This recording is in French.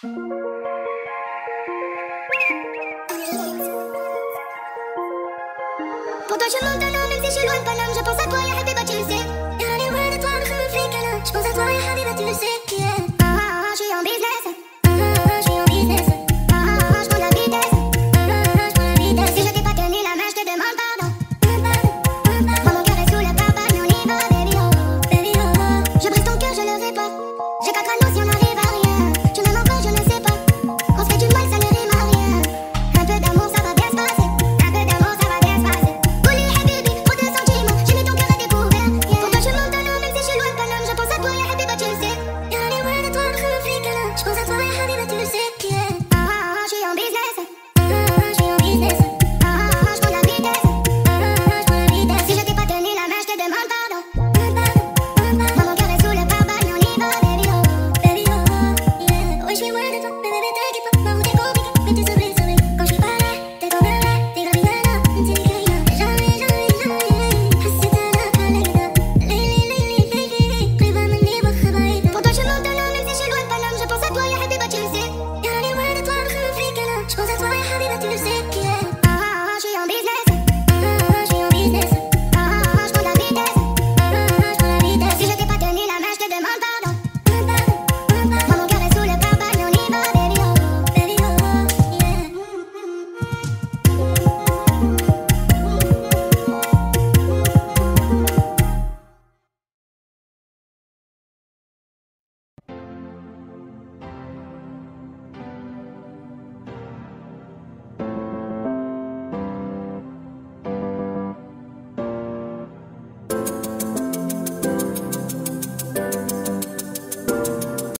Pour toi je monte un an, même si je suis loin de Paname. Je pense à toi, ya Habiba, tu le sais. Y'a les words de toi, le khum flic, je pense à toi, ya Habiba, tu le sais. Yeah. Je suis en business. Je suis en business. Je prends la vitesse. Je prends la vitesse. Si je t'ai pas tenu la main, je te demande pardon. Moi mon cœur est sous le pare-balles, mais on y va, baby oh, baby oh. Je brise ton cœur, je le répare. J'ai 4 anneaux si on n'arrive à rien. Tu m'aimes encore, je ne sais pas. On se fait du mal, ça ne rime à rien. Un peu d'amour, ça va bien se passer. Un peu d'amour, ça va bien se passer. Ouli, Habibi, trop de sentiments. J'ai mis ton cœur à découvert. Yeah. Pour toi, je monte un an, même si je suis loin de Paname. Je pense à toi, ya Habiba, tu le sais. Y'a les words de toi, le khum flic, je pense à toi, ya Habiba, tu le sais. Yeah. Je suis en business. Je suis en business. Je prends la vitesse. Je prends la vitesse. Si je t'ai pas tenu la main, je te demande pardon. Moi mon cœur est sous le pare-balles, mais on y va, baby oh, baby oh. Yeah. Ouais, je suis loin de toi, bébé,